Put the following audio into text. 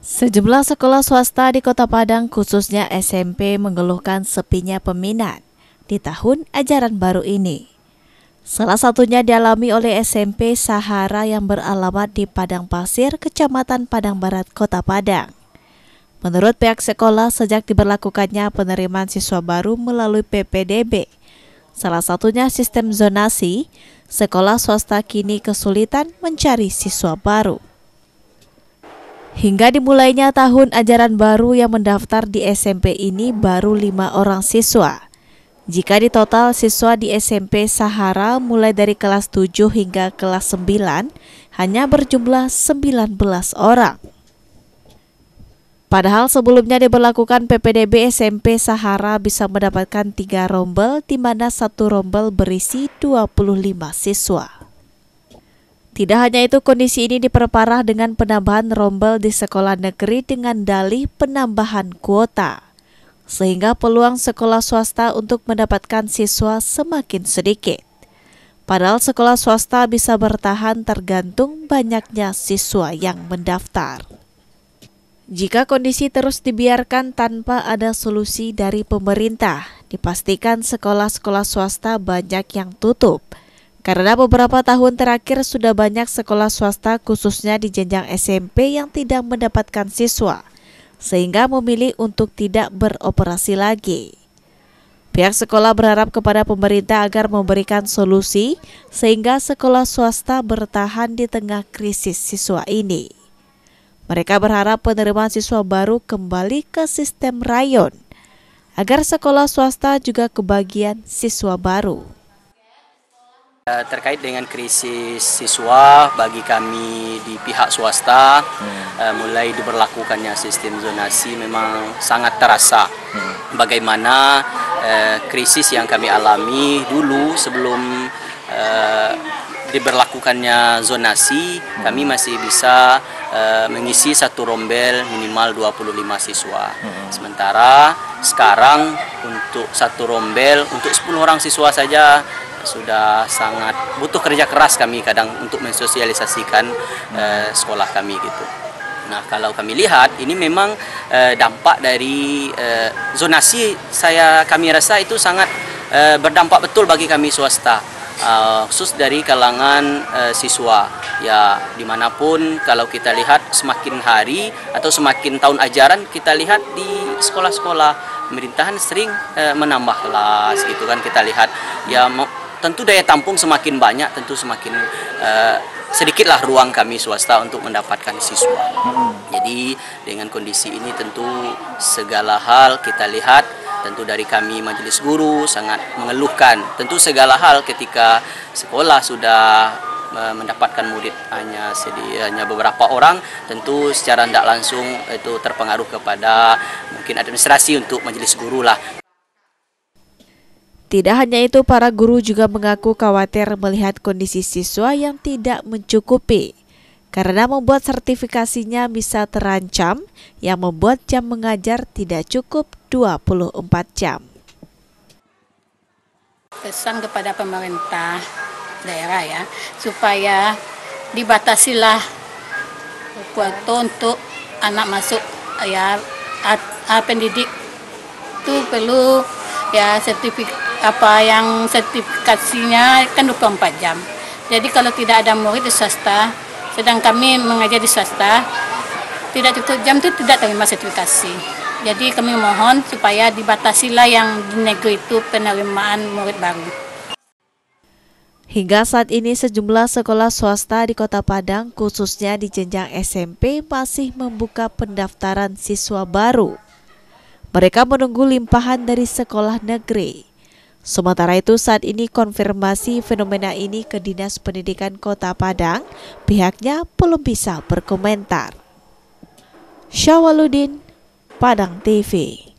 Sejumlah sekolah swasta di Kota Padang, khususnya SMP, mengeluhkan sepinya peminat di tahun ajaran baru ini. Salah satunya dialami oleh SMP Sahara yang beralamat di Padang Pasir, Kecamatan Padang Barat, Kota Padang. Menurut pihak sekolah, sejak diberlakukannya penerimaan siswa baru melalui PPDB, salah satunya sistem zonasi, sekolah swasta kini kesulitan mencari siswa baru. Hingga dimulainya tahun ajaran baru yang mendaftar di SMP ini baru 5 orang siswa. Jika di total siswa di SMP Sahara mulai dari kelas 7 hingga kelas 9 hanya berjumlah 19 orang. Padahal sebelumnya diberlakukan PPDB, SMP Sahara bisa mendapatkan 3 rombel di mana satu rombel berisi 25 siswa. Tidak hanya itu, kondisi ini diperparah dengan penambahan rombel di sekolah negeri dengan dalih penambahan kuota, sehingga peluang sekolah swasta untuk mendapatkan siswa semakin sedikit. Padahal sekolah swasta bisa bertahan tergantung banyaknya siswa yang mendaftar. Jika kondisi terus dibiarkan tanpa ada solusi dari pemerintah, dipastikan sekolah-sekolah swasta banyak yang tutup. Karena beberapa tahun terakhir sudah banyak sekolah swasta khususnya di jenjang SMP yang tidak mendapatkan siswa, sehingga memilih untuk tidak beroperasi lagi. Pihak sekolah berharap kepada pemerintah agar memberikan solusi sehingga sekolah swasta bertahan di tengah krisis siswa ini. Mereka berharap penerimaan siswa baru kembali ke sistem rayon, agar sekolah swasta juga kebagian siswa baru. Terkait dengan krisis siswa bagi kami di pihak swasta, mulai diberlakukannya sistem zonasi memang sangat terasa. Bagaimana krisis yang kami alami dulu sebelum diberlakukannya zonasi, kami masih bisa mengisi satu rombel minimal 25 siswa. Sementara sekarang untuk satu rombel untuk 10 orang siswa saja sudah sangat butuh kerja keras kami kadang untuk mensosialisasikan sekolah kami gitu. Nah, kalau kami lihat ini memang dampak dari zonasi, kami rasa itu sangat berdampak betul bagi kami swasta, khusus dari kalangan siswa. Ya, dimanapun kalau kita lihat semakin hari atau semakin tahun ajaran, kita lihat di sekolah-sekolah pemerintahan sering menambah kelas gitu kan, kita lihat ya. Tentu daya tampung semakin banyak, tentu semakin sedikitlah ruang kami swasta untuk mendapatkan siswa. Jadi dengan kondisi ini tentu segala hal kita lihat, tentu dari kami majelis guru sangat mengeluhkan. Tentu segala hal ketika sekolah sudah mendapatkan murid hanya beberapa orang, tentu secara tidak langsung itu terpengaruh kepada mungkin administrasi untuk majelis guru lah. Tidak hanya itu, para guru juga mengaku khawatir melihat kondisi siswa yang tidak mencukupi, karena membuat sertifikasinya bisa terancam, yang membuat jam mengajar tidak cukup 24 jam. Pesan kepada pemerintah daerah ya, supaya dibatasilah kuota untuk anak masuk ya pendidik itu perlu ya sertifikasinya kan 24 jam. Jadi kalau tidak ada murid di swasta, sedang kami mengajar di swasta, tidak cukup jam itu tidak terima sertifikasi. Jadi kami mohon supaya dibatasilah yang di negeri itu penerimaan murid baru. Hingga saat ini sejumlah sekolah swasta di Kota Padang, khususnya di jenjang SMP, masih membuka pendaftaran siswa baru. Mereka menunggu limpahan dari sekolah negeri. Sementara itu, saat ini konfirmasi fenomena ini ke Dinas Pendidikan Kota Padang, pihaknya belum bisa berkomentar. Syawaludin, Padang TV.